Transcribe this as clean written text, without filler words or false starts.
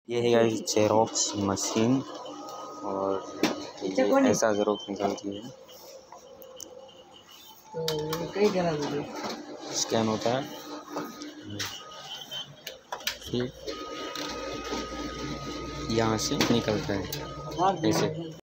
ये है guys xerox machine और ये ऐसा जेरोक्स निकलती है। तो कई तरह स्कैन होता है फिर यहाँ से निकलता है ऐसे।